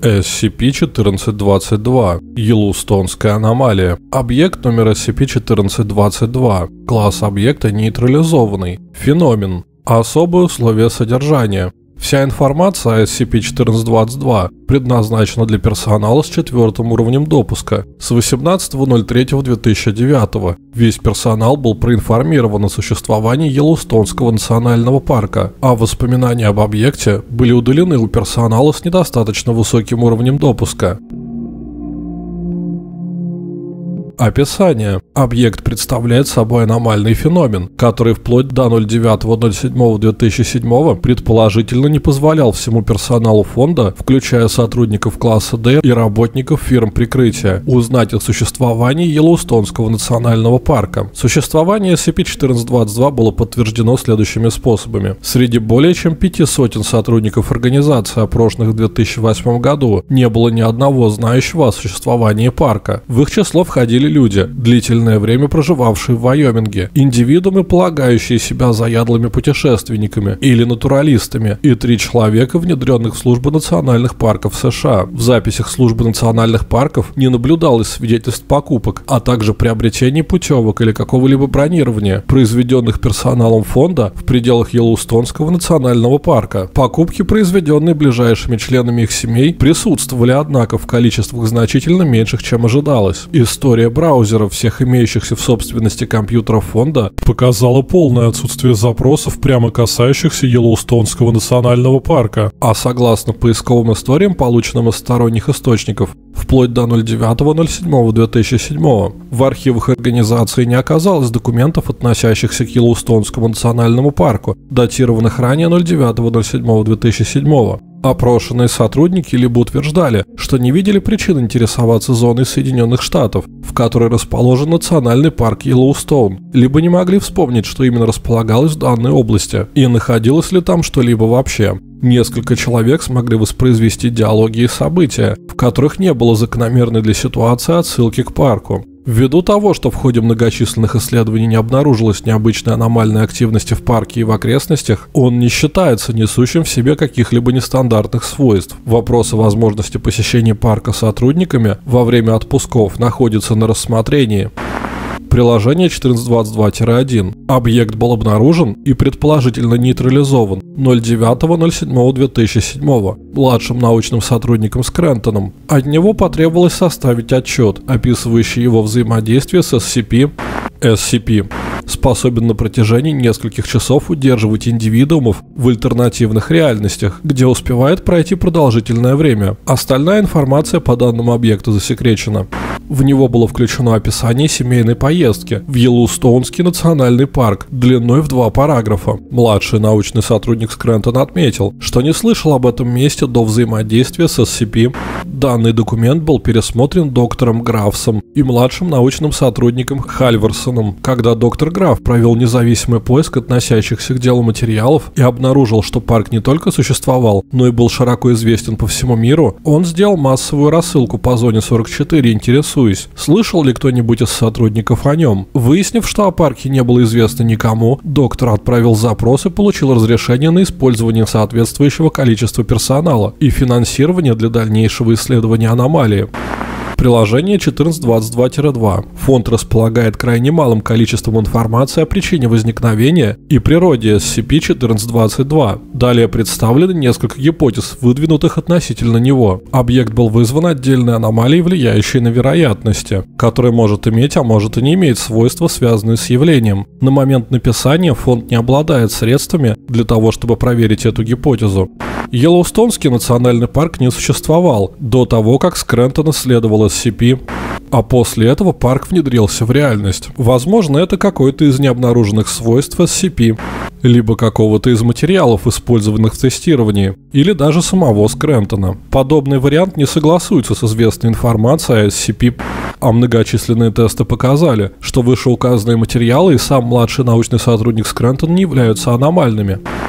SCP-1422. Йеллоустонская аномалия. Объект номер SCP-1422. Класс объекта нейтрализованный. Феномен. Особые условия содержания. Вся информация о SCP-1422 предназначена для персонала с 4-м уровнем допуска с 18.03.2009. Весь персонал был проинформирован о существовании Йеллоустонского национального парка, а воспоминания об объекте были удалены у персонала с недостаточно высоким уровнем допуска. Описание. Объект представляет собой аномальный феномен, который вплоть до 09.07.2007 предположительно не позволял всему персоналу фонда, включая сотрудников класса D и работников фирм прикрытия, узнать о существовании Йеллоустонского национального парка. Существование SCP-1422 было подтверждено следующими способами. Среди более чем 5 сотен сотрудников организации, опрошенных в 2008 году, не было ни одного знающего о существовании парка. В их число входили люди, длительное время проживавшие в Вайоминге, индивидуумы, полагающие себя заядлыми путешественниками или натуралистами, и 3 человека, внедренных в службу национальных парков США. В записях службы национальных парков не наблюдалось свидетельств покупок, а также приобретений путевок или какого-либо бронирования, произведенных персоналом фонда в пределах Йеллоустонского национального парка. Покупки, произведенные ближайшими членами их семей, присутствовали, однако, в количествах значительно меньших, чем ожидалось. История браузеров всех имеющихся в собственности компьютеров фонда показала полное отсутствие запросов, прямо касающихся Йеллоустонского национального парка. А согласно поисковым историям, полученным из сторонних источников, вплоть до 09.07.2007 в архивах организации не оказалось документов, относящихся к Йеллоустонскому национальному парку, датированных ранее 09.07.2007. Опрошенные сотрудники либо утверждали, что не видели причин интересоваться зоной Соединенных Штатов, в которой расположен национальный парк Йеллоустоун, либо не могли вспомнить, что именно располагалось в данной области, и находилось ли там что-либо вообще. Несколько человек смогли воспроизвести диалоги и события, в которых не было закономерной для ситуации отсылки к парку. Ввиду того, что в ходе многочисленных исследований не обнаружилось необычной аномальной активности в парке и в окрестностях, он не считается несущим в себе каких-либо нестандартных свойств. Вопрос о возможности посещения парка сотрудниками во время отпусков находится на рассмотрении. Приложение 1422-1. Объект был обнаружен и предположительно нейтрализован 09.07.2007 младшим научным сотрудником Скрэнтоном. От него потребовалось составить отчет, описывающий его взаимодействие с SCP. SCP способен на протяжении нескольких часов удерживать индивидуумов в альтернативных реальностях, где успевает пройти продолжительное время. Остальная информация по данному объекту засекречена. В него было включено описание семейной поездки в Йеллоустонский национальный парк длиной в 2 параграфа. Младший научный сотрудник Скрэнтон отметил, что не слышал об этом месте до взаимодействия с SCP. Данный документ был пересмотрен доктором Графсом и младшим научным сотрудником Хальверсоном, когда доктор Граф провел независимый поиск относящихся к делу материалов и обнаружил, что парк не только существовал, но и был широко известен по всему миру. Он сделал массовую рассылку по зоне 44, интересуясь, слышал ли кто-нибудь из сотрудников о нем. Выяснив, что о парке не было известно никому, доктор отправил запрос и получил разрешение на использование соответствующего количества персонала и финансирование для дальнейшего исследования аномалии. Приложение 1422-2. Фонд располагает крайне малым количеством информации о причине возникновения и природе SCP-1422. Далее представлены несколько гипотез, выдвинутых относительно него. Объект был вызван отдельной аномалией, влияющей на вероятности, которая может иметь, а может и не иметь свойства, связанные с явлением. На момент написания фонд не обладает средствами для того, чтобы проверить эту гипотезу. Йеллоустонский национальный парк не существовал до того, как Скрэнтон исследовал SCP, а после этого парк внедрился в реальность. Возможно, это какое-то из необнаруженных свойств SCP, либо какого-то из материалов, использованных в тестировании, или даже самого Скрэнтона. Подобный вариант не согласуется с известной информацией о SCP, а многочисленные тесты показали, что вышеуказанные материалы и сам младший научный сотрудник Скрэнтон не являются аномальными.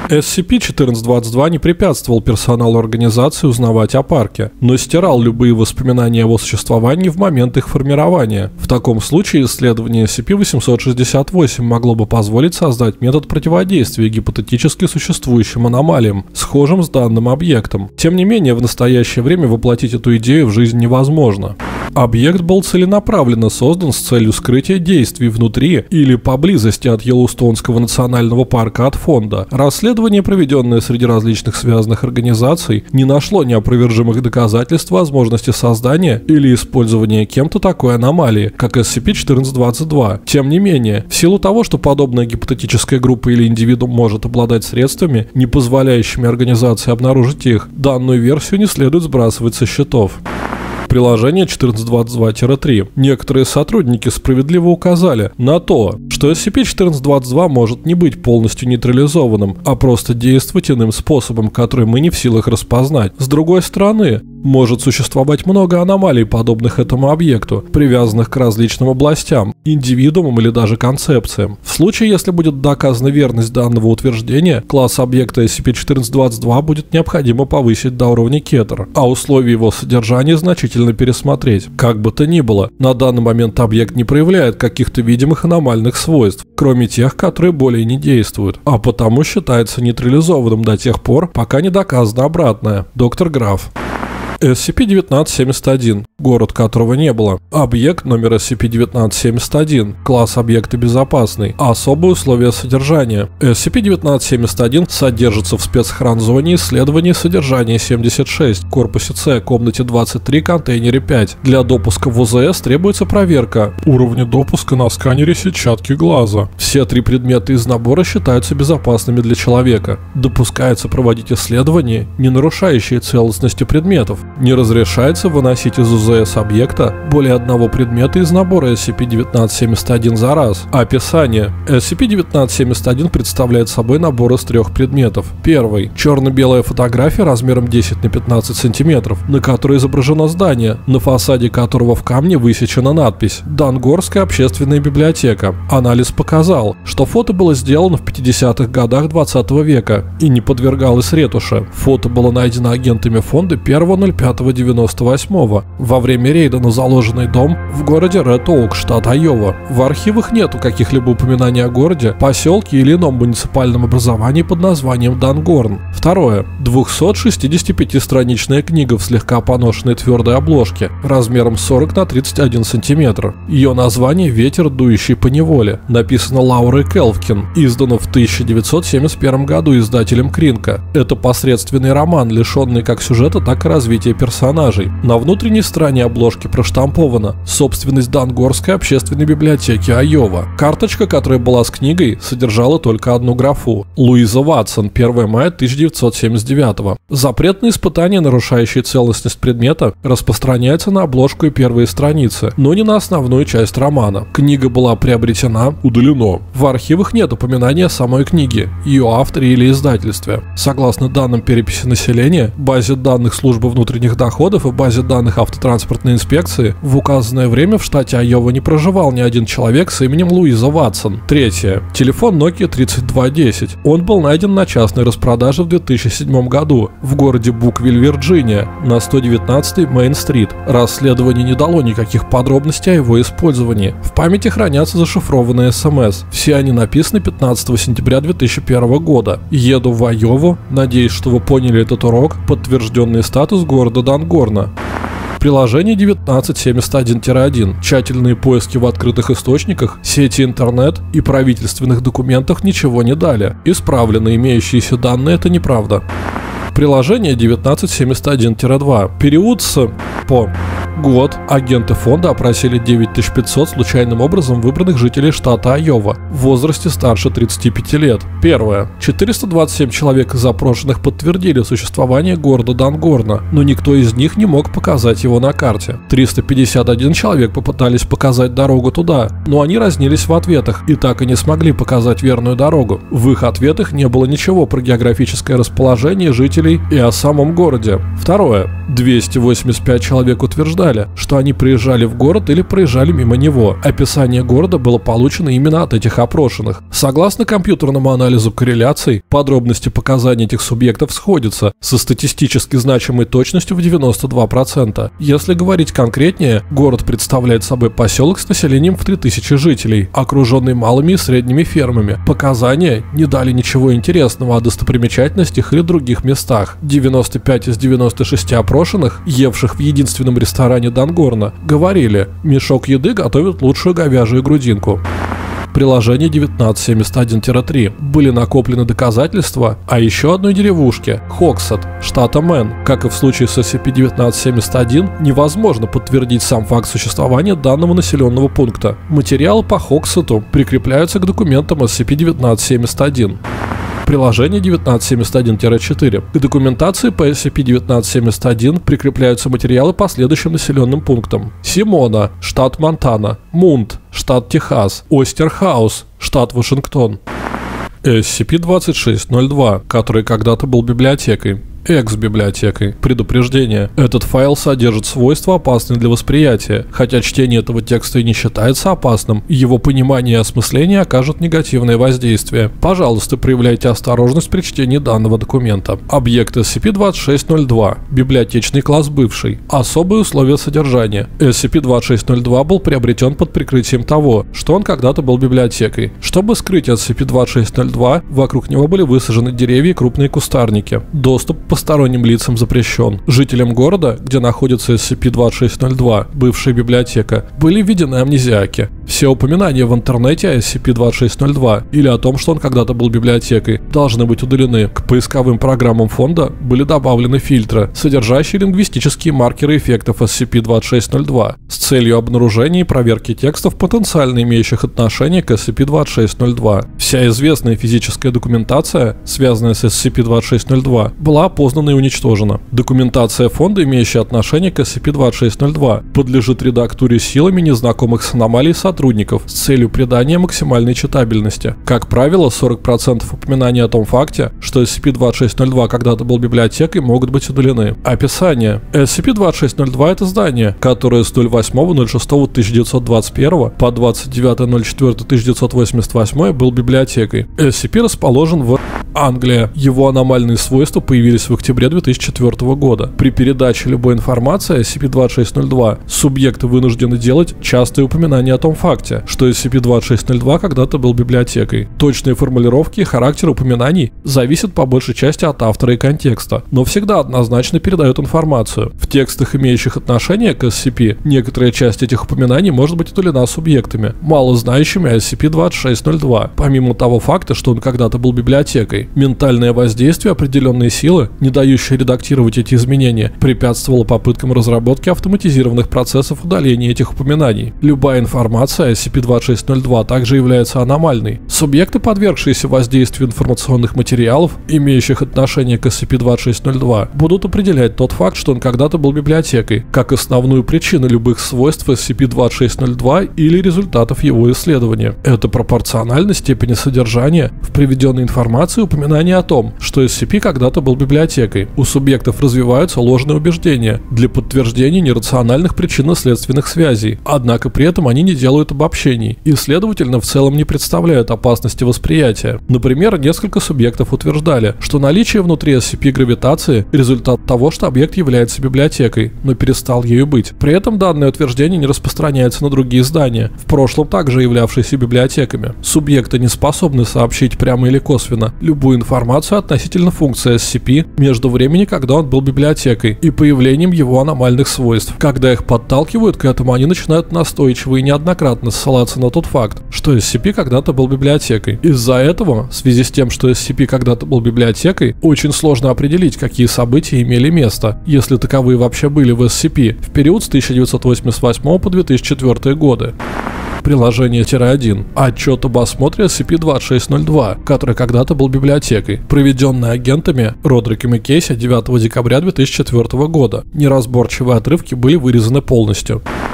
SCP-1422 не препятствовал персоналу организации узнавать о парке, но стирал любые воспоминания о его существовании в момент их формирования. В таком случае исследование SCP-868 могло бы позволить создать метод противодействия гипотетически существующим аномалиям, схожим с данным объектом. Тем не менее, в настоящее время воплотить эту идею в жизнь невозможно. Объект был целенаправленно создан с целью скрытия действий внутри или поблизости от Йеллоустонского национального парка от фонда. Расследование, проведенное среди различных связанных организаций, не нашло неопровержимых доказательств возможности создания или использования кем-то такой аномалии, как SCP-1422. Тем не менее, в силу того, что подобная гипотетическая группа или индивидуум может обладать средствами, не позволяющими организации обнаружить их, данную версию не следует сбрасывать со счетов. Приложение 1422-3. Некоторые сотрудники справедливо указали на то, что SCP-1422 может не быть полностью нейтрализованным, а просто действовать иным способом, который мы не в силах распознать. С другой стороны, может существовать много аномалий, подобных этому объекту, привязанных к различным областям, индивидуумам или даже концепциям. В случае, если будет доказана верность данного утверждения, класс объекта SCP-1422 будет необходимо повысить до уровня Кетер, а условия его содержания значительно пересмотреть. Как бы то ни было, на данный момент объект не проявляет каких-то видимых аномальных свойств, кроме тех, которые более не действуют, а потому считается нейтрализованным до тех пор, пока не доказано обратное. Доктор Граф. SCP-1971, город которого не было. Объект номер SCP-1971, класс объекта безопасный. Особые условия содержания. SCP-1971 содержится в спецхранзоне исследований содержания 76, корпусе С, комнате 23, контейнере 5. Для допуска в ОЗС требуется проверка уровня допуска на сканере сетчатки глаза. Все три предмета из набора считаются безопасными для человека. Допускается проводить исследования, не нарушающие целостности предметов. Не разрешается выносить из УЗС объекта более одного предмета из набора SCP-1971 за раз. Описание. SCP-1971 представляет собой набор из трех предметов. Первый. Черно-белая фотография размером 10 на 15 см, на которой изображено здание, на фасаде которого в камне высечена надпись «Дангорская общественная библиотека». Анализ показал, что фото было сделано в 50-х годах 20 века и не подвергалось ретуше. Фото было найдено агентами фонда 1.05.98 во время рейда на заложенный дом в городе Ред Оук, штат Айова. В архивах нету каких-либо упоминаний о городе, поселке или ином муниципальном образовании под названием Дангорн. Второе. 265-страничная книга в слегка поношенной твердой обложке размером 40 на 31 см. Ее название «Ветер, дующий по неволе». Написано Лаурой Келвкин. Издано в 1971 году издателем Кринка. Это посредственный роман, лишенный как сюжета, так и развития персонажей. На внутренней стороне обложки проштампована собственность Дангорской общественной библиотеки Айова. Карточка, которая была с книгой, содержала только одну графу. Луиза Ватсон, 1 мая 1979. Запрет на испытания, нарушающие целостность предмета, распространяется на обложку и первые страницы, но не на основную часть романа. Книга была приобретена, удалено. В архивах нет упоминания самой книги, ее авторе или издательстве. Согласно данным переписи населения, базе данных службы внутренних доходов и базе данных автотранспортной инспекции, в указанное время в штате Айова не проживал ни один человек с именем Луиза Ватсон. Третье. Телефон Nokia 3210. Он был найден на частной распродаже в 2007 году в городе Буквилл, Вирджиния, на 119 Мейн-стрит. Расследование не дало никаких подробностей о его использовании. В памяти хранятся зашифрованные СМС. Все они написаны 15 сентября 2001 года. Еду в Айову. Надеюсь, что вы поняли этот урок. Подтвержденный статус города Дангорна. Приложение 1971-1. Тщательные поиски в открытых источниках, сети интернет и правительственных документах ничего не дали. Исправлены имеющиеся данные — это неправда. Приложение 1971-2. Период с по год. Агенты фонда опросили 9500 случайным образом выбранных жителей штата Айова в возрасте старше 35 лет. Первое. 427 человек из опрошенных подтвердили существование города Дангорна, но никто из них не мог показать его на карте. 351 человек попытались показать дорогу туда, но они разнились в ответах и так и не смогли показать верную дорогу. В их ответах не было ничего про географическое расположение жителей жителей и о самом городе. Второе. 285 человек утверждали, что они приезжали в город или проезжали мимо него. Описание города было получено именно от этих опрошенных. Согласно компьютерному анализу корреляций, подробности показаний этих субъектов сходятся со статистически значимой точностью в 92%. Если говорить конкретнее, город представляет собой поселок с населением в 3000 жителей, окруженный малыми и средними фермами. Показания не дали ничего интересного о достопримечательностях или других местах. 95 из 96 опрошенных, евших в единственном ресторане Дангорна, говорили: мешок еды готовит лучшую говяжью грудинку. Приложение 1971-3 были накоплены доказательства о еще одной деревушке – Хоксет, штата Мэн. Как и в случае с SCP-1971, невозможно подтвердить сам факт существования данного населенного пункта. Материалы по Хоксету прикрепляются к документам SCP-1971. Приложение 1971-4. К документации по SCP-1971 прикрепляются материалы по следующим населенным пунктам: Симона, штат Монтана; Мунт, штат Техас; Остерхаус, штат Вашингтон. SCP-2602, который когда-то был библиотекой. Экс-библиотекой. Предупреждение. Этот файл содержит свойства, опасные для восприятия. Хотя чтение этого текста и не считается опасным, его понимание и осмысление окажут негативное воздействие. Пожалуйста, проявляйте осторожность при чтении данного документа. Объект SCP-2602. Библиотечный класс бывший. Особые условия содержания. SCP-2602 был приобретен под прикрытием того, что он когда-то был библиотекой. Чтобы скрыть SCP-2602, вокруг него были высажены деревья и крупные кустарники. Доступ посторонним лицам запрещен. Жителям города, где находится SCP-2602, бывшая библиотека, были введены амнезиаки. Все упоминания в интернете о SCP-2602 или о том, что он когда-то был библиотекой, должны быть удалены. К поисковым программам фонда были добавлены фильтры, содержащие лингвистические маркеры эффектов SCP-2602 с целью обнаружения и проверки текстов, потенциально имеющих отношение к SCP-2602. Вся известная физическая документация, связанная с SCP-2602, была опознана и уничтожена. Документация фонда, имеющая отношение к SCP-2602, подлежит редактуре силами незнакомых с аномалией сотрудников с целью придания максимальной читабельности. Как правило, 40% упоминаний о том факте, что SCP-2602 когда-то был библиотекой, могут быть удалены. Описание. SCP-2602 — это здание, которое с 08.06.1921 по 29.04.1988 был библиотекой. SCP расположен в Англии. Его аномальные свойства появились в октябре 2004 года. При передаче любой информации о SCP-2602 субъекты вынуждены делать частые упоминания о том факте, что SCP-2602 когда-то был библиотекой. Точные формулировки и характер упоминаний зависят по большей части от автора и контекста, но всегда однозначно передают информацию. В текстах, имеющих отношение к SCP, некоторая часть этих упоминаний может быть удалена субъектами, мало знающими о SCP-2602, помимо того факта, что он когда-то был библиотекой. Ментальное воздействие определенной силы, не дающей редактировать эти изменения, препятствовало попыткам разработки автоматизированных процессов удаления этих упоминаний. Любая информация о SCP-2602 также является аномальной. Субъекты, подвергшиеся воздействию информационных материалов, имеющих отношение к SCP-2602, будут определять тот факт, что он когда-то был библиотекой, как основную причину любых свойств SCP-2602 или результатов его исследования. Это пропорционально степени содержания в приведенной информации упоминания о том, что SCP когда-то был библиотекой. У субъектов развиваются ложные убеждения для подтверждения нерациональных причинно-следственных связей, однако при этом они не делают обобщений и, следовательно, в целом не представляют опасности восприятия. Например, несколько субъектов утверждали, что наличие внутри SCP гравитации – результат того, что объект является библиотекой, но перестал ею быть. При этом данное утверждение не распространяется на другие здания, в прошлом также являвшиеся библиотеками. Субъекты не способны сообщить прямо или косвенно любую информацию относительно функции SCP между временем, когда он был библиотекой, и появлением его аномальных свойств. Когда их подталкивают к этому, они начинают настойчиво и неоднократно ссылаться на тот факт, что SCP когда-то был библиотекой. Из-за этого, в связи с тем, что SCP когда-то был библиотекой, очень сложно определить, какие события имели место, если таковые вообще были в SCP, в период с 1988 по 2004 годы. Приложение-1. Отчет об осмотре SCP-2602, который когда-то был библиотекой, проведенный агентами Родриком и Кейси 9 декабря 2004 года. Неразборчивые отрывки были вырезаны полностью.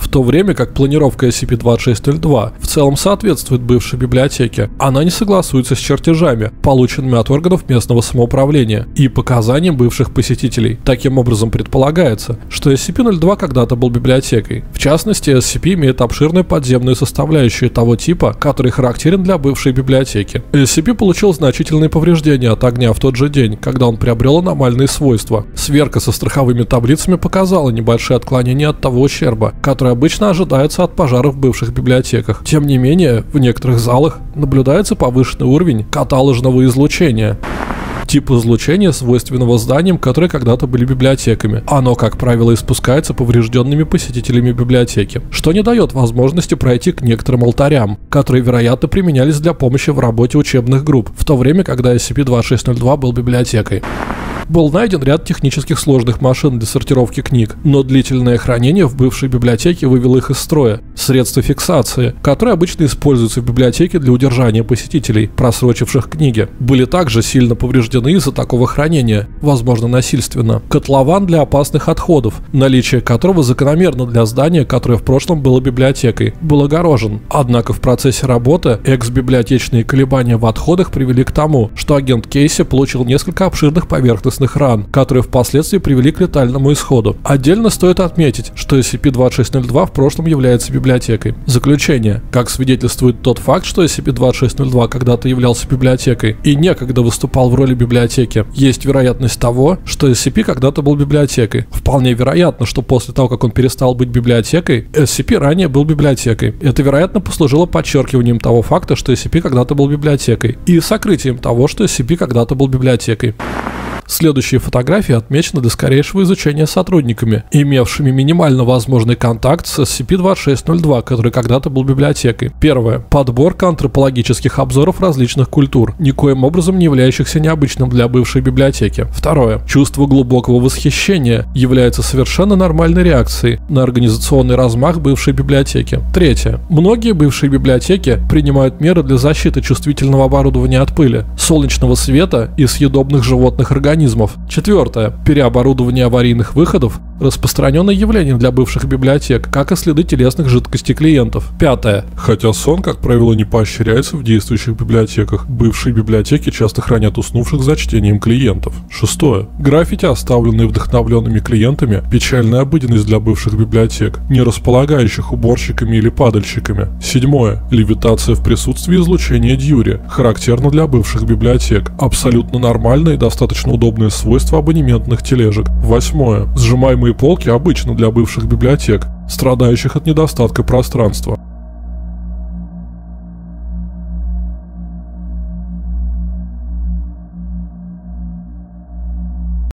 В то время как планировка SCP-2602 в целом соответствует бывшей библиотеке, она не согласуется с чертежами, полученными от органов местного самоуправления, и показаниям бывших посетителей. Таким образом, предполагается, что SCP-02 когда-то был библиотекой. В частности, SCP имеет обширную подземную составляющую того типа, который характерен для бывшей библиотеки. SCP получил значительные повреждения от огня в тот же день, когда он приобрел аномальные свойства. Сверка со страховыми таблицами показала небольшие отклонения от того ущерба, который обычно ожидается от пожаров в бывших библиотеках. Тем не менее, в некоторых залах наблюдается повышенный уровень каталожного излучения. Тип излучения, свойственного зданиям, которые когда-то были библиотеками. Оно, как правило, испускается поврежденными посетителями библиотеки, что не дает возможности пройти к некоторым алтарям, которые, вероятно, применялись для помощи в работе учебных групп, в то время, когда SCP-2602 был библиотекой. Был найден ряд технических сложных машин для сортировки книг, но длительное хранение в бывшей библиотеке вывело их из строя. Средства фиксации, которые обычно используются в библиотеке для удержания посетителей, просрочивших книги, были также сильно повреждены из-за такого хранения, возможно, насильственно. Котлован для опасных отходов, наличие которого закономерно для здания, которое в прошлом было библиотекой, был огорожен. Однако в процессе работы экс-библиотечные колебания в отходах привели к тому, что агент Кейси получил несколько обширных поверхностных ран, которые впоследствии привели к летальному исходу. Отдельно стоит отметить, что SCP-2602 в прошлом является библиотекой. Заключение. Как свидетельствует тот факт, что SCP-2602 когда-то являлся библиотекой и некогда выступал в роли библиотеки, есть вероятность того, что SCP когда-то был библиотекой. Вполне вероятно, что после того, как он перестал быть библиотекой, SCP ранее был библиотекой. Это, вероятно, послужило подчеркиванием того факта, что SCP когда-то был библиотекой, и сокрытием того, что SCP когда-то был библиотекой. Следующие фотографии отмечены для скорейшего изучения сотрудниками, имевшими минимально возможный контакт с SCP-2602, который когда-то был библиотекой. Первое. Подборка антропологических обзоров различных культур, никоим образом не являющихся необычным для бывшей библиотеки. Второе. Чувство глубокого восхищения является совершенно нормальной реакцией на организационный размах бывшей библиотеки. Третье. Многие бывшие библиотеки принимают меры для защиты чувствительного оборудования от пыли, солнечного света и съедобных животных организмов. Четвертое. Переоборудование аварийных выходов – распространенное явление для бывших библиотек, как и следы телесных жидкостей клиентов. Пятое. Хотя сон, как правило, не поощряется в действующих библиотеках, бывшие библиотеки часто хранят уснувших за чтением клиентов. Шестое. Граффити, оставленные вдохновленными клиентами, печальная обыденность для бывших библиотек, не располагающих уборщиками или падальщиками. Седьмое. Левитация в присутствии излучения Дьюри, характерно для бывших библиотек, абсолютно нормальное и достаточно удобное свойство абонементных тележек. Восьмое. Сжимаемые полки обычно для бывших библиотек, страдающих от недостатка пространства.